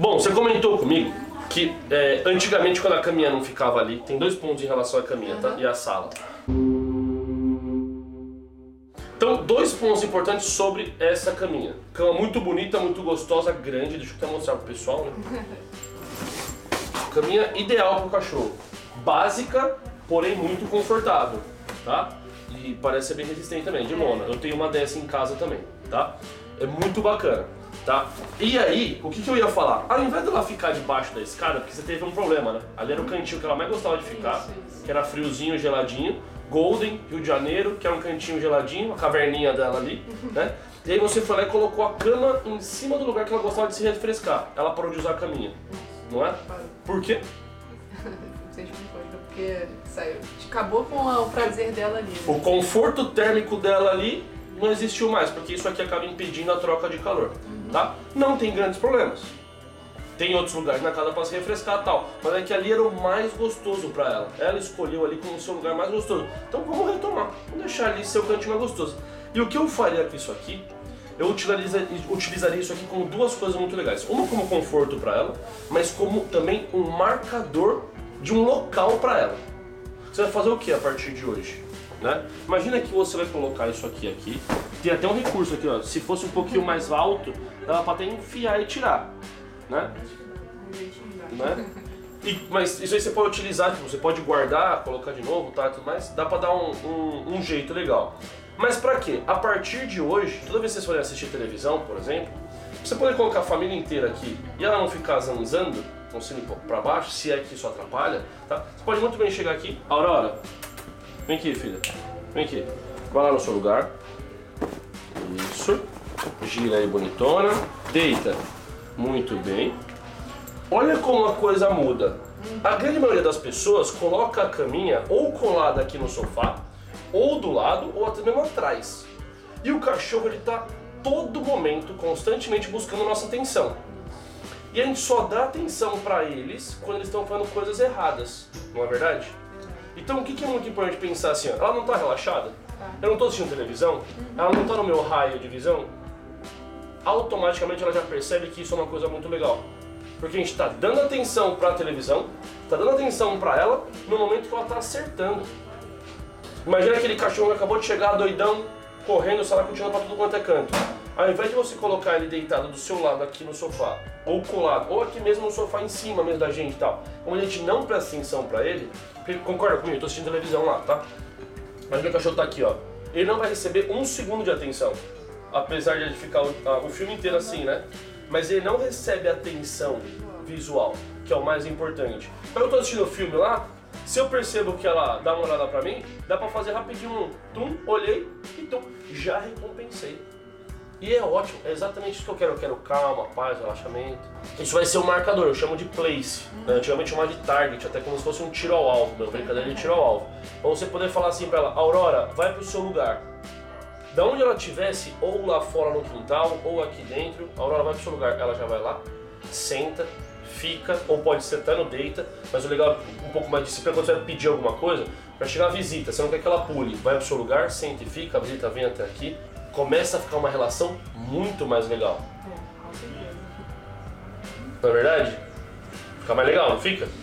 Bom, você comentou comigo que antigamente quando a caminha não ficava ali, tem 2 pontos em relação à caminha, tá? E à sala. Então, 2 pontos importantes sobre essa caminha. Cama muito bonita, muito gostosa, grande, deixa eu até mostrar pro pessoal, né? Caminha ideal pro cachorro. Básica, porém muito confortável, tá? E parece ser bem resistente também, de lona. Eu tenho uma dessa em casa também, tá? É muito bacana, tá? E aí, o que eu ia falar? Ao invés dela ficar debaixo da escada, porque você teve um problema, né? Ali era o cantinho que ela mais gostava de ficar, que era friozinho, geladinho. Golden, Rio de Janeiro, que é um cantinho geladinho, a caverninha dela ali, né? E aí você foi lá e colocou a cama em cima do lugar que ela gostava de se refrescar. Ela parou de usar a caminha, não é? Por quê? Porque saiu, acabou com o prazer dela ali. Né? O conforto térmico dela ali não existiu mais, porque isso aqui acaba impedindo a troca de calor, tá? Não tem grandes problemas. Tem outros lugares na casa para se refrescar e tal, mas é que ali era o mais gostoso para ela. Ela escolheu ali como o seu lugar mais gostoso. Então vamos retomar, vamos deixar ali seu cantinho mais gostoso. E o que eu faria com isso aqui? Eu utilizaria isso aqui com 2 coisas muito legais. Uma como conforto para ela, mas como também um marcador de um local para ela. Você vai fazer o que a partir de hoje? Né? Imagina que você vai colocar isso aqui. Tem até um recurso aqui, ó. Se fosse um pouquinho mais alto, dava para até enfiar e tirar. Né? Mas isso aí você pode utilizar, tipo, você pode guardar, colocar de novo, tá, tudo mais, dá pra dar um jeito legal. Mas pra quê? A partir de hoje, toda vez que vocês forem assistir televisão, por exemplo, você pode colocar a família inteira aqui e ela não ficar zanzando, com o sino pra baixo, se é que isso atrapalha, tá? Você pode muito bem chegar aqui, Aurora, vem aqui, filha, vem aqui, vai lá no seu lugar, isso, gira aí bonitona, deita. Muito bem. Olha como a coisa muda. A grande maioria das pessoas coloca a caminha ou colada aqui no sofá, ou do lado, ou até mesmo atrás. E o cachorro ele tá todo momento, constantemente buscando nossa atenção. E a gente só dá atenção para eles quando eles estão fazendo coisas erradas, não é verdade? Então o que é muito importante pensar assim, ó, ela não tá relaxada? Eu não tô assistindo televisão? Ela não tá no meu raio de visão? Automaticamente ela já percebe que isso é uma coisa muito legal. Porque a gente está dando atenção para a televisão, está dando atenção para ela no momento que ela está acertando. Imagina aquele cachorro que acabou de chegar doidão, correndo, saracuteando para tudo quanto é canto. Ao invés de você colocar ele deitado do seu lado aqui no sofá, ou colado, ou aqui mesmo no sofá em cima mesmo da gente e tal, como a gente não presta atenção para ele, concorda comigo, eu estou assistindo televisão lá, tá? Imagina que o cachorro está aqui, ó. Ele não vai receber 1 segundo de atenção. Apesar de ele ficar o filme inteiro assim, né? Mas ele não recebe atenção visual, que é o mais importante. Quando eu tô assistindo o filme lá, se eu percebo que ela dá uma olhada pra mim, dá pra fazer rapidinho tum, olhei e tum, já recompensei. E é ótimo, é exatamente isso que eu quero. Eu quero calma, paz, relaxamento. Isso vai ser o marcador, eu chamo de place. Né? Antigamente chamava de target, até como se fosse um tiro ao alvo, meu brincadeira de tiro ao alvo. Pra você poder falar assim pra ela, Aurora, vai pro seu lugar. Da onde ela estivesse, ou lá fora no quintal, ou aqui dentro, a Aurora vai pro seu lugar, ela já vai lá, senta, fica, ou pode sentar no deita, mas o legal é um pouco mais de disciplina quando você vai pedir alguma coisa, para chegar a visita, você não quer que ela pule, vai pro seu lugar, senta e fica, a visita vem até aqui, começa a ficar uma relação muito mais legal. Com certeza. Não é verdade? Fica mais legal, não fica?